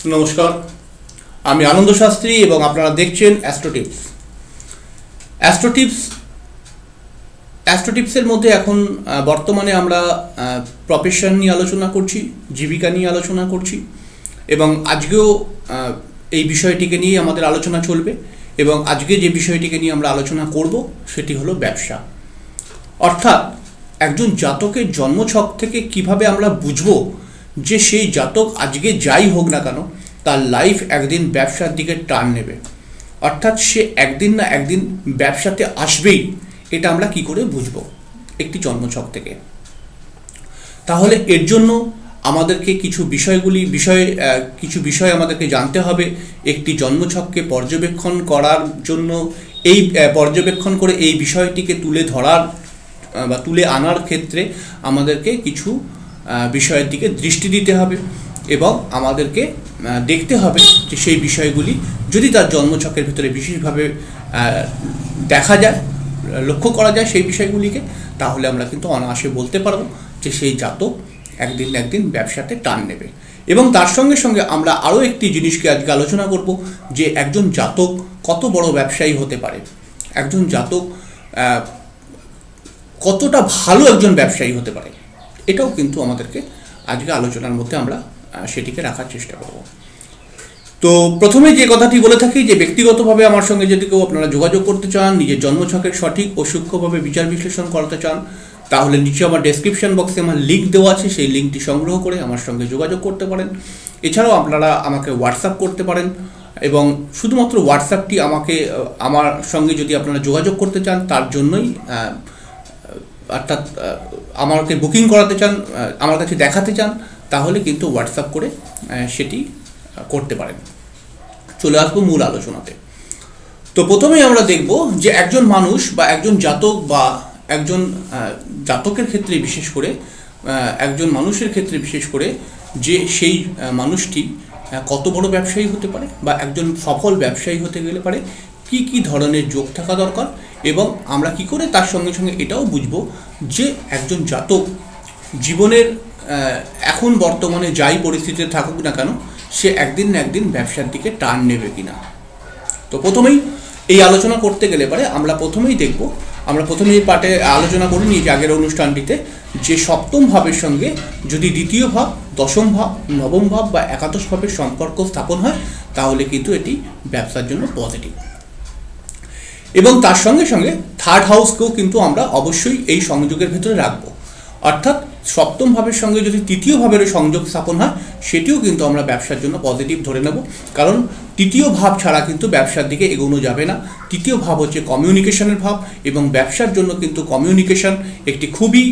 নমস্কার, আমি আনন্দ শাস্ত্রী এবং আপনারা দেখছেন অ্যাস্ট্রোটিপস। অ্যাস্ট্রোটিপসের মধ্যে এখন বর্তমানে আমরা প্রফেশন নিয়ে আলোচনা করছি, জীবিকা নিয়ে আলোচনা করছি এবং আজকেও এই বিষয়টিকে নিয়ে আমাদের আলোচনা চলবে। এবং আজকে যে বিষয়টিকে নিয়ে আমরা আলোচনা করব সেটি হলো ব্যবসা। অর্থাৎ একজন জাতকের জন্মছক থেকে কিভাবে আমরা বুঝবো যে সেই জাতক আজকে যাই হোক না কেন তার লাইফ একদিন ব্যবসার দিকে টার্ন নেবে, অর্থাৎ সে একদিন না একদিন ব্যবসাতে আসবেই। এটা আমরা কি করে বুঝবো একটি জন্মছক থেকে? তাহলে এর জন্য আমাদেরকে কিছু বিষয় আমাদেরকে জানতে হবে। একটি জন্মছককে পর্যবেক্ষণ করার জন্য পর্যবেক্ষণ করে এই বিষয়টিকে তুলে ধরার বা তুলে আনার ক্ষেত্রে আমাদেরকে কিছু বিষয়ের দিকে দৃষ্টি দিতে হবে এবং আমাদেরকে দেখতে হবে যে সেই বিষয়গুলি যদি তার জন্মছকের ভিতরে বিশেষভাবে দেখা যায়, লক্ষ্য করা যায় সেই বিষয়গুলিকে, তাহলে আমরা কিন্তু অনায়াসে বলতে পারবো যে সেই জাতক একদিন না একদিন ব্যবসাতে টান নেবে। এবং তার সঙ্গে সঙ্গে আমরা আরও একটি জিনিসকে আজকে আলোচনা করব যে একজন জাতক কত বড় ব্যবসায়ী হতে পারে, একজন জাতক কতটা ভালো একজন ব্যবসায়ী হতে পারে, এটাও কিন্তু আমাদেরকে আজকে আলোচনার মধ্যে আমরা সেটিকে রাখার চেষ্টা করব। তো প্রথমে যে কথাটি বলে থাকি যে ব্যক্তিগতভাবে আমার সঙ্গে যদি কেউ আপনারা যোগাযোগ করতে চান, নিজের জন্মছকের সঠিক ও সূক্ষ্মভাবে বিচার বিশ্লেষণ করাতে চান, তাহলে নিচে আমার ডেসক্রিপশন বক্সে আমার লিঙ্ক দেওয়া আছে, সেই লিঙ্কটি সংগ্রহ করে আমার সঙ্গে যোগাযোগ করতে পারেন। এছাড়াও আপনারা আমাকে হোয়াটসঅ্যাপ করতে পারেন এবং শুধুমাত্র হোয়াটসঅ্যাপটি আমার সঙ্গে যদি আপনারা যোগাযোগ করতে চান তার জন্যই, অর্থাৎ আমাকে বুকিং করাতে চান, আমার কাছে দেখাতে চান, তাহলে কিন্তু হোয়াটসঅ্যাপ করে সেটি করতে পারেন। চলে আসবো মূল আলোচনাতে। তো প্রথমেই আমরা দেখব যে একজন মানুষ বা একজন জাতক বা একজন জাতকের ক্ষেত্রে বিশেষ করে একজন মানুষের ক্ষেত্রে বিশেষ করে যে সেই মানুষটি কত বড় ব্যবসায়ী হতে পারে বা একজন সফল ব্যবসায়ী হতে গেলে পারে কি কি ধরনের যোগ থাকা দরকার, এবং আমরা কি করে তার সঙ্গে সঙ্গে এটাও বুঝবো যে একজন জাতক জীবনের এখন বর্তমানে যাই পরিস্থিতিতে থাকুক না কেন সে একদিন না একদিন ব্যবসার দিকে টার্ন নেবে কিনা। তো প্রথমেই এই আলোচনা করতে গেলে পারে আমরা প্রথমেই এই পার্টে আলোচনা করে নিয়েছি আগের অনুষ্ঠানটিতে যে সপ্তম ভাবের সঙ্গে যদি দ্বিতীয় ভাব, দশম ভাব, নবম ভাব বা একাদশ ভাবের সম্পর্ক স্থাপন হয় তাহলে কিন্তু এটি ব্যবসার জন্য পজিটিভ। এবং তার সঙ্গে সঙ্গে থার্ড হাউসকেও কিন্তু আমরা অবশ্যই এই সংযোগের ভেতরে রাখবো, অর্থাৎ সপ্তম ভাবের সঙ্গে যদি তৃতীয় ভাবেরও সংযোগ স্থাপন হয় সেটিও কিন্তু আমরা ব্যবসার জন্য পজিটিভ ধরে নেব, কারণ তৃতীয় ভাব ছাড়া কিন্তু ব্যবসার দিকে এগোনো যাবে না। তৃতীয় ভাব হচ্ছে কমিউনিকেশনের ভাব এবং ব্যবসার জন্য কিন্তু কমিউনিকেশন একটি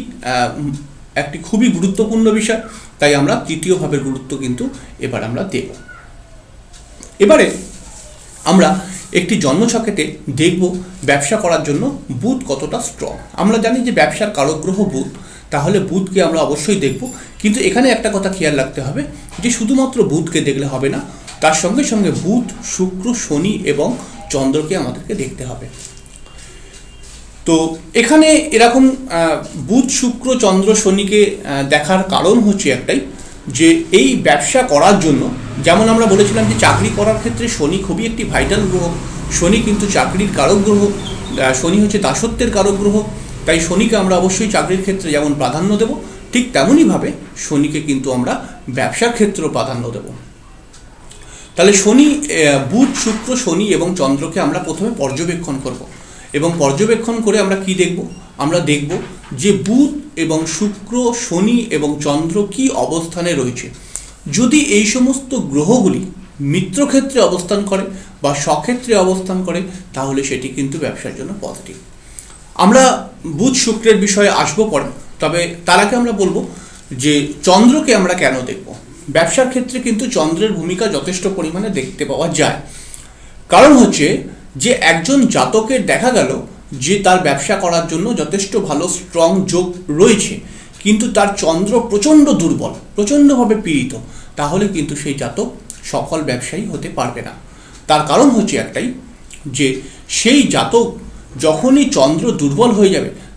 খুবই গুরুত্বপূর্ণ বিষয়। তাই আমরা তৃতীয় ভাবের গুরুত্ব কিন্তু এবার আমরা দেব। এবারে আমরা একটি জন্মছকেতে দেখব ব্যবসা করার জন্য বুধ কতটা স্ট্রং। আমরা জানি যে ব্যবসার কারকগ্রহ বুধ, তাহলে বুধকে আমরা অবশ্যই দেখব। কিন্তু এখানে একটা কথা খেয়াল রাখতে হবে যে শুধুমাত্র বুধকে দেখলে হবে না, তার সঙ্গে সঙ্গে বুধ, শুক্র, শনি এবং চন্দ্রকে আমাদেরকে দেখতে হবে। তো এখানে এরকম বুধ, শুক্র, চন্দ্র, শনিকে দেখার কারণ হচ্ছে একটাই যে এই ব্যবসা করার জন্য, যেমন আমরা বলেছিলাম যে চাকরি করার ক্ষেত্রে শনি খুবই একটি ভাইটাল গ্রহ। শনি কিন্তু চাকরির কারক গ্রহ, শনি হচ্ছে দাসত্বের কারক গ্রহ। তাই শনিকে আমরা অবশ্যই চাকরির ক্ষেত্রে যেমন প্রাধান্য দেব, ঠিক তেমনইভাবে শনিকে কিন্তু আমরা ব্যবসার ক্ষেত্রেও প্রাধান্য দেব। তাহলে বুধ, শুক্র, শনি এবং চন্দ্রকে আমরা প্রথমে পর্যবেক্ষণ করব এবং পর্যবেক্ষণ করে আমরা কি দেখব? আমরা দেখব যে বুধ এবং শুক্র, শনি এবং চন্দ্র কি অবস্থানে রয়েছে। যদি এই সমস্ত গ্রহগুলি মিত্রক্ষেত্রে অবস্থান করে বা স্বক্ষেত্রে অবস্থান করে তাহলে সেটি কিন্তু ব্যবসার জন্য পজিটিভ। আমরা বুধ শুক্রের বিষয়ে আসবো পরে, তবে তার আগে আমরা বলবো যে চন্দ্রকে আমরা কেন দেখব। ব্যবসার ক্ষেত্রে কিন্তু চন্দ্রের ভূমিকা যথেষ্ট পরিমাণে দেখতে পাওয়া যায়। কারণ হচ্ছে যে একজন জাতকের দেখা গেল যে তার ব্যবসা করার জন্য যথেষ্ট ভালো স্ট্রং যোগ রয়েছে, কিন্তু তার চন্দ্র প্রচণ্ড দুর্বল, প্রচণ্ডভাবে পীড়িত, তাহলে কিন্তু সেই জাতক সফল ব্যবসায়ী হতে পারবে না। তার কারণ হচ্ছে একটাই যে সেই জাতক যখনই চন্দ্র দুর্বল হয়ে যাবে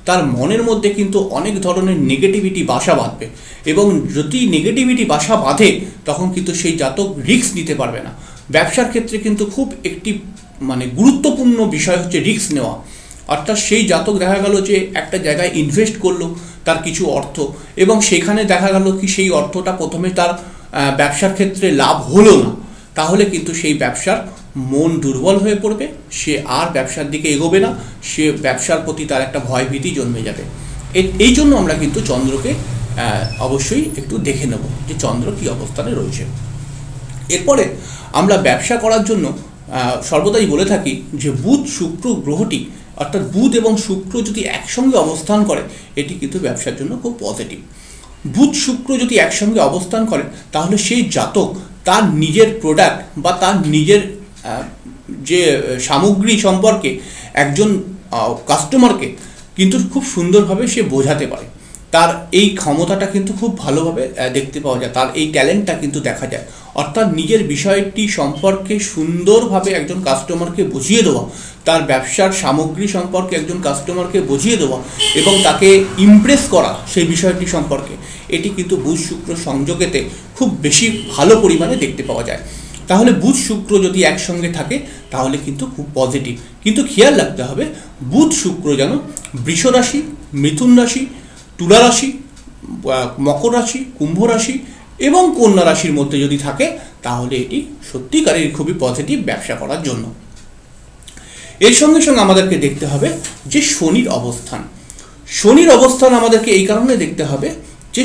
তার মনের মধ্যে কিন্তু অনেক ধরনের নেগেটিভিটি বাসা বাঁধবে, এবং যদি নেগেটিভিটি বাসা বাঁধে তখন কিন্তু সেই জাতক রিস্ক নিতে পারবে না। ব্যবসার ক্ষেত্রে কিন্তু খুব একটি গুরুত্বপূর্ণ বিষয় হচ্ছে রিস্ক নেওয়া। অর্থাৎ সেই জাতক দেখা গেল যে একটা জায়গায় ইনভেস্ট করলো তার কিছু অর্থ, এবং সেখানে দেখা গেল কি সেই অর্থটা প্রথমে তার ব্যবসার ক্ষেত্রে লাভ হলো না, তাহলে কিন্তু সেই ব্যবসার মন দুর্বল হয়ে পড়বে, সে আর ব্যবসার দিকে এগোবে না, সে ব্যবসার প্রতি তার একটা ভয়ভীতি জন্মে যাবে। এই জন্য আমরা কিন্তু চন্দ্রকে অবশ্যই একটু দেখে নেব যে চন্দ্র কী অবস্থানে রয়েছে। এরপরে আমরা ব্যবসা করার জন্য সর্বদাই বলে থাকি যে বুধ শুক্র গ্রহটি, অর্থাৎ বুধ এবং শুক্র যদি একসঙ্গে অবস্থান করে এটি কিন্তু ব্যবসার জন্য খুব পজিটিভ। বুধ শুক্র যদি একসঙ্গে অবস্থান করে তাহলে সেই জাতক তার নিজের প্রোডাক্ট বা তার নিজের যে সামগ্রী সম্পর্কে একজন কাস্টমারকে কিন্তু খুব সুন্দরভাবে সে বোঝাতে পারে। তার এই ক্ষমতাটা কিন্তু খুব ভালোভাবে দেখতে পাওয়া যায়, তার এই ট্যালেন্টটা কিন্তু দেখা যায়। অর্থাৎ নিজের বিষয়টি সম্পর্কে সুন্দরভাবে একজন কাস্টমারকে বুঝিয়ে দেওয়া, তার ব্যবসার সামগ্রী সম্পর্কে একজন কাস্টমারকে বুঝিয়ে দেওয়া এবং তাকে ইমপ্রেস করা সেই বিষয়টি সম্পর্কে, এটি কিন্তু বুধ শুক্র সংযোগেতে খুব বেশি ভালো পরিমাণে দেখতে পাওয়া যায়। তাহলে বুধ শুক্র যদি একসঙ্গে থাকে তাহলে কিন্তু খুব পজিটিভ। কিন্তু খেয়াল রাখতে হবে বুধ শুক্র যেন বৃষ রাশি, মিথুন রাশি, তুলা রাশি, মকর রাশি, কুম্ভ রাশি এবং কন্যা রাশির মধ্যে যদি থাকে তাহলে এটি সত্যিকারের খুবই পজিটিভ ব্যবসা করার জন্য। এর সঙ্গে সঙ্গে আমাদেরকে দেখতে হবে যে শনির অবস্থান। শনির অবস্থান আমাদেরকে এই কারণে দেখতে হবে যে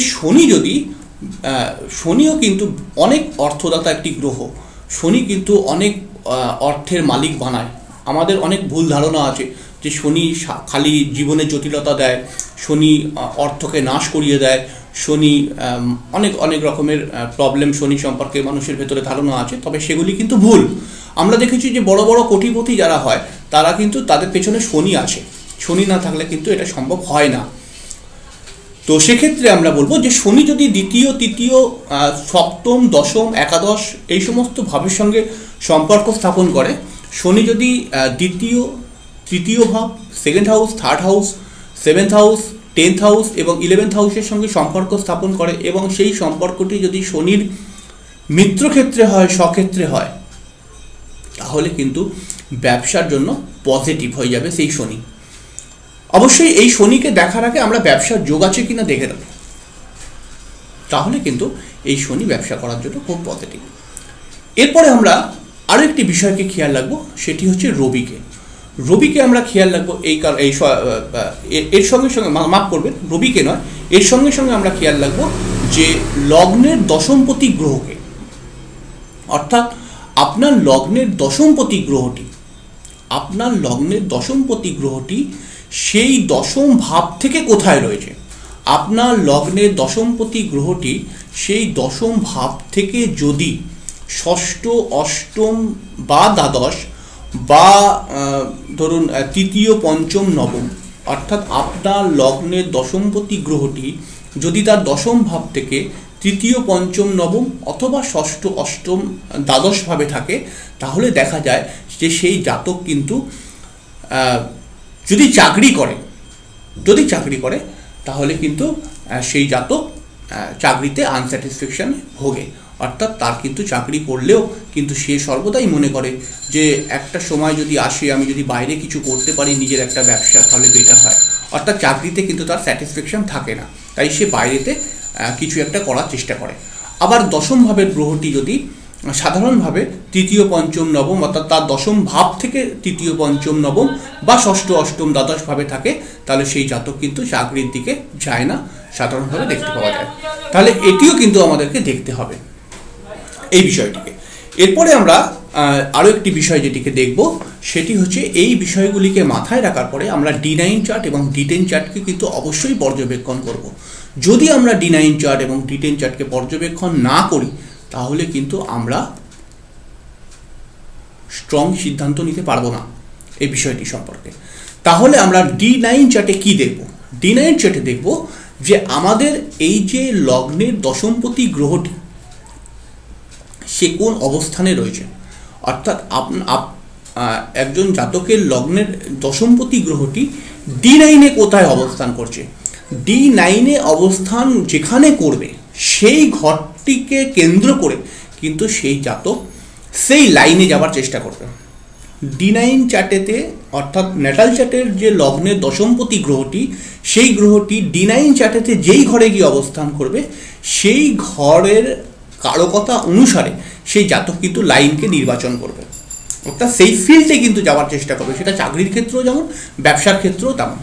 শনিও কিন্তু অনেক অর্থদাতা একটি গ্রহ। শনি কিন্তু অনেক অর্থের মালিক বানায়। আমাদের অনেক ভুল ধারণা আছে যে শনি খালি জীবনে জটিলতা দেয়, শনি অর্থকে নাশ করিয়ে দেয়, শনি অনেক রকমের প্রবলেম শনি সম্পর্কে মানুষের ভেতরে ধারণা আছে, তবে সেগুলি কিন্তু ভুল। আমরা দেখেছি যে বড় বড় কোটিপতি যারা হয় তারা কিন্তু তাদের পেছনে শনি আছে, শনি না থাকলে কিন্তু এটা সম্ভব হয় না। তো সেক্ষেত্রে আমরা বলবো যে শনি যদি দ্বিতীয়, তৃতীয়, সপ্তম, দশম, একাদশ এই সমস্ত ভাবের সঙ্গে সম্পর্ক স্থাপন করে, শনি যদি দ্বিতীয়, তৃতীয় ভাব, second house, third house, seventh house, 10th house এবং 11th হাউসের সঙ্গে সম্পর্ক স্থাপন করে এবং সেই সম্পর্কটি যদি শনির মিত্রক্ষেত্রে হয়, স্বক্ষেত্রে হয়, তাহলে কিন্তু ব্যবসার জন্য পজিটিভ হয়ে যাবে সেই শনি। অবশ্যই এই শনিকে দেখার আগে আমরা ব্যবসার যোগ আছে কিনা দেখে নেব, তাহলে কিন্তু এই শনি ব্যবসা করার জন্য খুব পজিটিভ। এরপরে আমরা আরও একটি বিষয়কে খেয়াল রাখবো, সেটি হচ্ছে রবিকে। রবিকে আমরা খেয়াল রাখবো এর সঙ্গে সঙ্গে, মাফ করবেন, রবিকে নয়, এর সঙ্গে সঙ্গে আমরা খেয়াল রাখবো যে লগ্নের দশমপতি গ্রহকে। অর্থাৎ আপনার লগ্নের দশমপতি গ্রহটি সেই দশম ভাব থেকে কোথায় রয়েছে। আপনার লগ্নের দশমপতি গ্রহটি সেই দশম ভাব থেকে যদি ষষ্ঠ, অষ্টম বা দ্বাদশ বা ধরুন তৃতীয়, পঞ্চম, নবম, অর্থাৎ আপনার লগ্নের দশমপতি গ্রহটি যদি তার দশম ভাব থেকে তৃতীয়, পঞ্চম, নবম অথবা ষষ্ঠ, অষ্টম, দ্বাদশ ভাবে থাকে, তাহলে দেখা যায় যে সেই জাতক কিন্তু যদি চাকরি করে তাহলে কিন্তু সেই জাতক চাকরিতে আনস্যাটিসফ্যাকশন ভোগে। অর্থাৎ তার কিন্তু চাকরি করলেও কিন্তু সে সর্বদাই মনে করে যে একটা সময় যদি আসে, আমি যদি বাইরে কিছু করতে পারি, নিজের একটা ব্যবসা, তাহলে বেটার হয়। অর্থাৎ চাকরিতে কিন্তু তার স্যাটিসফ্যাকশন থাকে না, তাই সে বাইরেতে কিছু একটা করার চেষ্টা করে। আবার দশম ভাবের গ্রহটি যদি সাধারণভাবে তৃতীয়, পঞ্চম, নবম, অর্থাৎ তার দশম ভাব থেকে তৃতীয়, পঞ্চম, নবম বা ষষ্ঠ, অষ্টম, দ্বাদশ ভাবে থাকে, তাহলে সেই জাতক কিন্তু চাকরির দিকে যায় না, সাধারণভাবে দেখতে পাওয়া যায়। তাহলে এটিও কিন্তু আমাদেরকে দেখতে হবে এই বিষয়টিকে। এরপরে আমরা আরও একটি বিষয় যেটিকে দেখব, সেটি হচ্ছে এই বিষয়গুলিকে মাথায় রাখার পরে আমরা D9 চার্ট এবং D10 চার্টকে কিন্তু অবশ্যই পর্যবেক্ষণ করব। যদি আমরা D9 চার্ট এবং D10 চার্টকে পর্যবেক্ষণ না করি তাহলে কিন্তু আমরা স্ট্রং সিদ্ধান্ত নিতে পারবো না এই বিষয়টি সম্পর্কে। তাহলে আমরা D9 চার্টে কি দেখব? D9 চার্টে দেখব যে আমাদের এই যে লগ্নের দশমপতি গ্রহটি সে কোন অবস্থানে রয়েছে। অর্থাৎ একজন জাতকের লগ্নের দশমপতি গ্রহটি D9-এ কোথায় অবস্থান করছে, D9-এ অবস্থান যেখানে করবে সেই ঘরটিকে কেন্দ্র করে কিন্তু সেই জাতক সেই লাইনে যাওয়ার চেষ্টা করবে। D9 চার্টেতে অর্থাৎ ন্যাটাল চার্টের যে লগ্নের দশমপতি গ্রহটি, সেই গ্রহটি D9 চার্টেতে যেই ঘরে গিয়ে অবস্থান করবে সেই ঘরের কারকতা অনুসারে সেই জাতক কিন্তু লাইনকে নির্বাচন করবে, অর্থাৎ সেই ফিল্ডে কিন্তু যাওয়ার চেষ্টা করবে। সেটা চাকরির ক্ষেত্রেও যেমন, ব্যবসার ক্ষেত্রেও তেমন।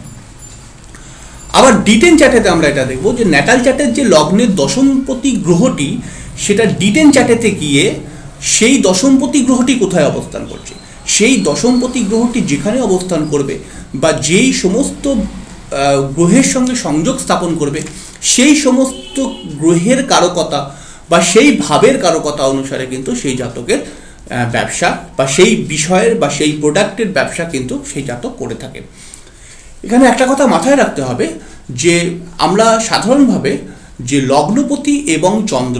আবার D10 চার্টেতে আমরা এটা দেখব যে ন্যাটাল চার্টের যে লগ্নের দশমপতি গ্রহটি, সেটা D10 চার্টেতে গিয়ে সেই দশমপতি গ্রহটি কোথায় অবস্থান করছে, সেই দশমপতি গ্রহটি যেখানে অবস্থান করবে বা যেই সমস্ত গ্রহের সঙ্গে সংযোগ স্থাপন করবে সেই সমস্ত গ্রহের কারকতা বা সেই ভাবের কারকতা অনুসারে কিন্তু সেই জাতকের ব্যবসা বা সেই বিষয়ের বা সেই প্রোডাক্টের ব্যবসা কিন্তু সেই জাতক করে থাকে। এখানে একটা কথা মাথায় রাখতে হবে যে আমরা সাধারণভাবে যে লগ্নপতি এবং চন্দ্র,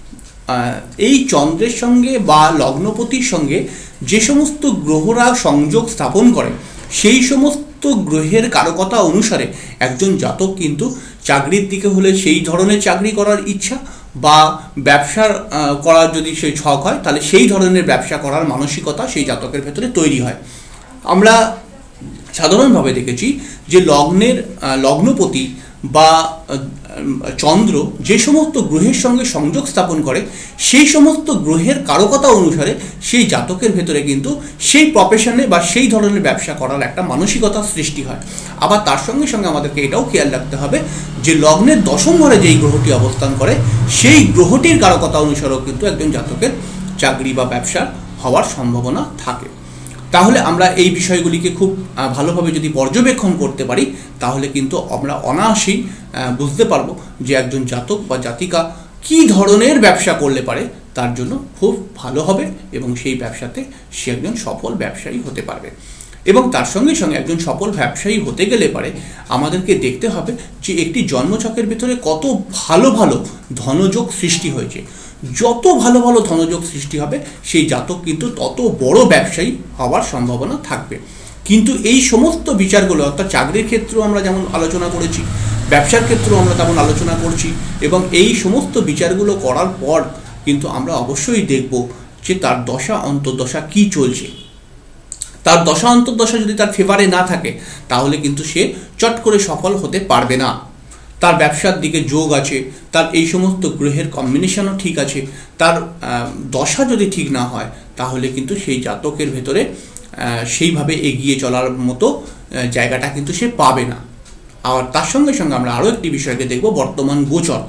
এই চন্দ্রের সঙ্গে বা লগ্নপতির সঙ্গে যে সমস্ত গ্রহরা সংযোগ স্থাপন করে সেই সমস্ত গ্রহের কারকতা অনুসারে একজন জাতক কিন্তু চাকরির দিকে হলে সেই ধরনের চাকরি করার ইচ্ছা বা ব্যবসা করার যদি সেই ছক হয় তাহলে সেই ধরনের ব্যবসা করার মানসিকতা সেই জাতকের ভেতরে তৈরি হয়। আমরা সাধারণভাবে দেখেছি যে লগ্নপতি বা চন্দ্র যে সমস্ত গ্রহের সঙ্গে সংযোগ স্থাপন করে সেই সমস্ত গ্রহের কারকতা অনুসারে সেই জাতকের ভেতরে কিন্তু সেই প্রফেশনে বা সেই ধরনের ব্যবসা করার একটা মানসিকতা সৃষ্টি হয়। আবার তার সঙ্গে সঙ্গে আমাদেরকে এটাও খেয়াল রাখতে হবে যে লগ্নের দশম ঘরে যেই গ্রহটি অবস্থান করে সেই গ্রহটির কারকতা অনুসারেও কিন্তু একজন জাতকের চাকরি বা ব্যবসা হওয়ার সম্ভাবনা থাকে। তাহলে আমরা এই বিষয়গুলিকে খুব ভালোভাবে যদি পর্যবেক্ষণ করতে পারি তাহলে কিন্তু আমরা অনায়াসেই বুঝতে পারবো যে একজন জাতক বা জাতিকা কী ধরনের ব্যবসা করলে পারে তার জন্য খুব ভালো হবে এবং সেই ব্যবসাতে সে একজন সফল ব্যবসায়ী হতে পারবে। এবং তার সঙ্গে সঙ্গে একজন সফল ব্যবসায়ী হতে গেলে পারে আমাদেরকে দেখতে হবে যে একটি জন্মছকের ভিতরে কত ভালো ভালো ধনযোগ সৃষ্টি হয়েছে। যত ভালো ভালো ধনযোগ সৃষ্টি হবে সেই জাতক কিন্তু তত বড় ব্যবসায়ী হওয়ার সম্ভাবনা থাকবে। কিন্তু এই সমস্ত বিচারগুলো অর্থাৎ চাকরির ক্ষেত্রেও আমরা যেমন আলোচনা করেছি, ব্যবসার ক্ষেত্রেও আমরা তেমন আলোচনা করছি এবং এই সমস্ত বিচারগুলো করার পর কিন্তু আমরা অবশ্যই দেখব যে তার দশা অন্তর্দশা কী চলছে। তার দশা অন্তর্দশা যদি তার ফেভারে না থাকে তাহলে কিন্তু সে চট করে সফল হতে পারবে না। তার ব্যবসার দিকে যোগ আছে, তার এই সমস্ত গ্রহের কম্বিনেশনও ঠিক আছে, তার দশা যদি ঠিক না হয় তাহলে কিন্তু সেই জাতকের ভেতরে সেইভাবে এগিয়ে চলার মতো জায়গাটা কিন্তু সে পাবে না। আর তার সঙ্গে সঙ্গে আমরা আরও একটি বিষয়কে দেখব, বর্তমান গোচর।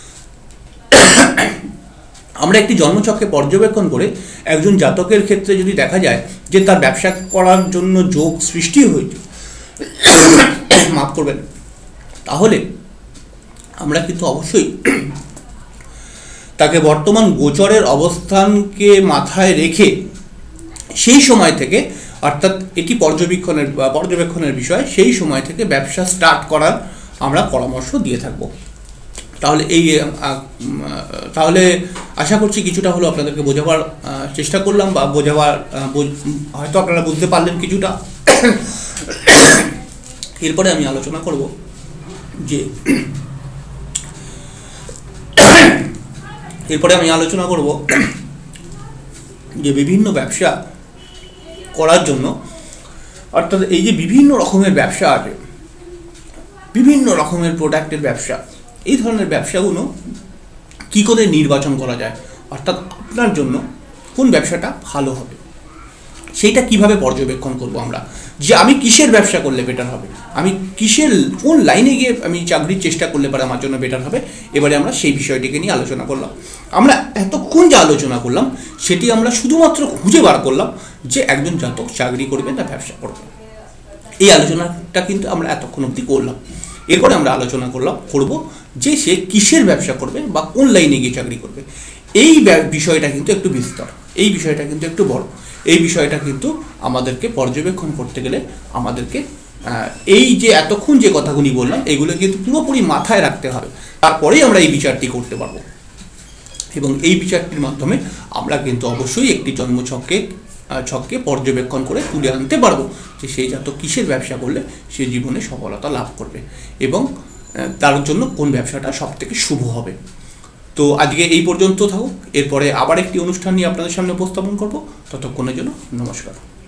আমরা একটি জন্মছককে পর্যবেক্ষণ করে একজন জাতকের ক্ষেত্রে যদি দেখা যায় যে তার ব্যবসা করার জন্য যোগ সৃষ্টি হয়েছে, মাফ করবেন, তাহলে আমরা কিন্তু অবশ্যই তাকে বর্তমান গোচরের অবস্থানকে মাথায় রেখে সেই সময় থেকে, অর্থাৎ এটি পর্যবেক্ষণের বিষয়, সেই সময় থেকে ব্যবসা স্টার্ট করার আমরা পরামর্শ দিয়ে থাকব। তাহলে আশা করছি কিছুটা হলো আপনাদেরকে বোঝাবার চেষ্টা করলাম বা হয়তো আপনারা বুঝতে পারলেন কিছুটা। এরপরে আমি আলোচনা করব যে বিভিন্ন ব্যবসা করার জন্য, অর্থাৎ এই যে বিভিন্ন রকমের ব্যবসা আছে, বিভিন্ন রকমের প্রোডাক্টের ব্যবসা, এই ধরনের ব্যবসাগুলো কী করে নির্বাচন করা যায়, অর্থাৎ আপনার জন্য কোন ব্যবসাটা ভালো হবে সেইটা কিভাবে পর্যবেক্ষণ করব আমরা, যে আমি কিসের ব্যবসা করলে বেটার হবে, আমি কোন লাইনে গিয়ে আমি চাকরির চেষ্টা করলে পারে আমার জন্য বেটার হবে। এবারে আমরা সেই বিষয়টিকে নিয়ে আলোচনা করলাম। আমরা এতক্ষণ যে আলোচনা করলাম সেটি আমরা শুধুমাত্র খুঁজে বার করলাম যে একজন জাতক চাকরি করবে না ব্যবসা করবে। এই আলোচনাটা কিন্তু আমরা এতক্ষণ অবধি করলাম। এরপরে আমরা আলোচনা করব যে সে কিসের ব্যবসা করবে বা কোন লাইনে গিয়ে চাকরি করবে। এই বিষয়টা কিন্তু একটু বিস্তর, এই বিষয়টা কিন্তু একটু বড়, এই বিষয়টা কিন্তু আমাদেরকে পর্যবেক্ষণ করতে গেলে আমাদেরকে এই যে এতক্ষণ যে কথাগুলি বললাম এগুলো কিন্তু পুরোপুরি মাথায় রাখতে হবে, তারপরেই আমরা এই বিচারটি করতে পারবো। এবং এই বিচারটির মাধ্যমে আমরা কিন্তু অবশ্যই একটি জন্মছককে ছককে পর্যবেক্ষণ করে তুলে আনতে পারবো যে সেই জাতক কিসের ব্যবসা করলে সে জীবনে সফলতা লাভ করবে এবং তার জন্য কোন ব্যবসাটা সব থেকে শুভ হবে। তো আজকে এই পর্যন্ত থাকুক, এরপরে আবার একটি অনুষ্ঠান নিয়ে আপনাদের সামনে উপস্থাপন করব। ততক্ষণের জন্য নমস্কার।